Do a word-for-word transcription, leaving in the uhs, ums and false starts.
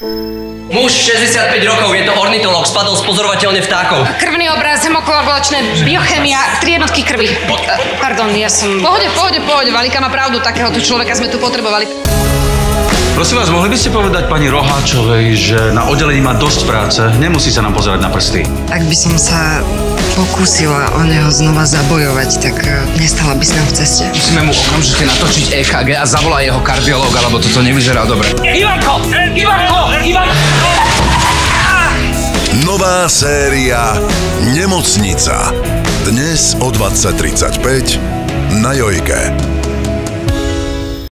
Muž šesťdesiatpäť rokov, je to ornitológ, spadol z pozorovateľne vtákov. Krvný obraz, hemokoagulačné, biochemia, tri jednotky krvi. Pardon, ja som... Pohode, pohode, pohode, Valika má pravdu, takéhoto človeka sme tu potrebovali. Prosím vás, mohli by ste povedať pani Roháčovej, že na oddelení má dosť práce, nemusí sa nám pozerať na prsty. Ak by som sa pokúsila o neho znova zabojovať, tak nestala by sa nám v ceste. Musíme mu okamžite natočiť é ká gé a zavolá jeho kardiológa, lebo toto nevyzerá dobre. Ivanko! Ivanko! Ivanko! Nová séria Nemocnica. Dnes o dvadsať tridsaťpäť na Jojke.